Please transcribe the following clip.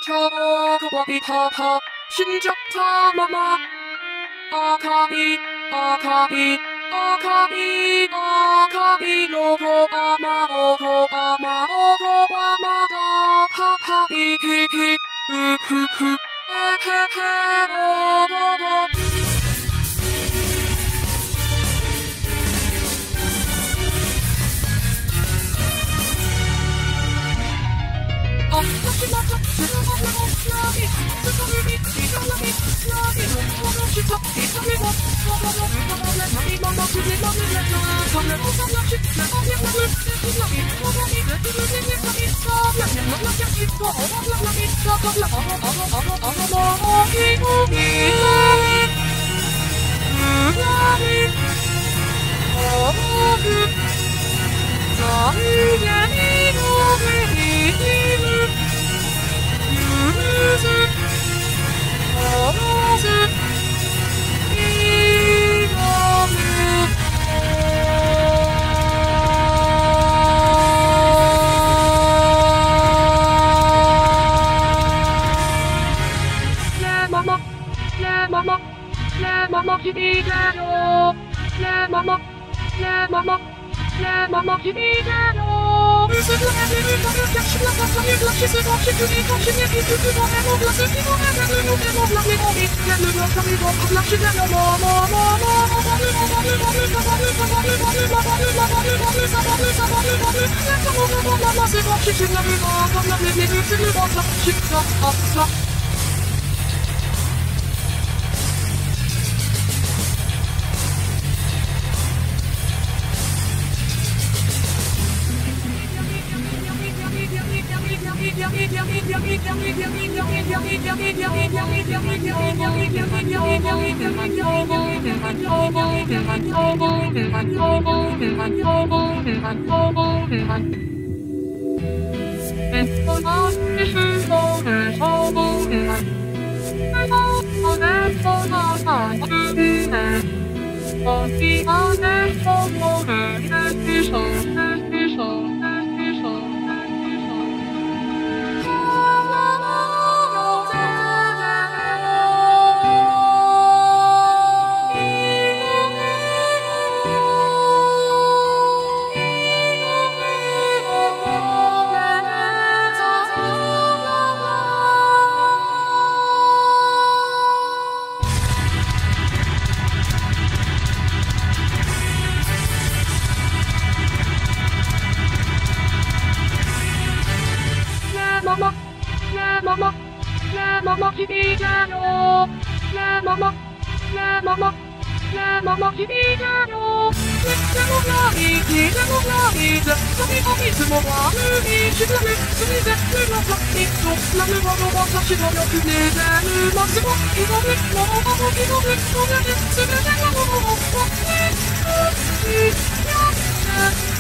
びはは死んじゃったまま赤い赤い赤い赤いのと雨音はまだははいひひうふふへへへおどどあ、始まった、すぐまでもつなぎ、つかみに、いかなみ、つなぎ、戻した、いかにも、そばの、ないままくじまでれた、それを探し、目が見なく、つなぎ、戻り、めくるにめかみ、さあ、やねまなきゃきっと、おばがなみ、だから、もう、いのみ、うなみ、おぐ、残念の目にいる許す殺すいのむねママねママねママ聞いてよねママねママねママ聞いてよ薄くなってるからキャッシュなささにブラシスがしくにかしにきつくのメモブラスにもめるのメモブラメモにゲムの髪を話してよもうバルバルバルバルバルバルバルバルバルバルサバルサバルバルなんかものまませがししなるのこんな目に映るのかしかあったママ聞いてよねママねママねママ聞いてよでもないでもないで旅がいつも悪いしだねすみで目がパッとなるほど私のよくねでるますがいろねものがもきのねそれですべてのものをわってくいやね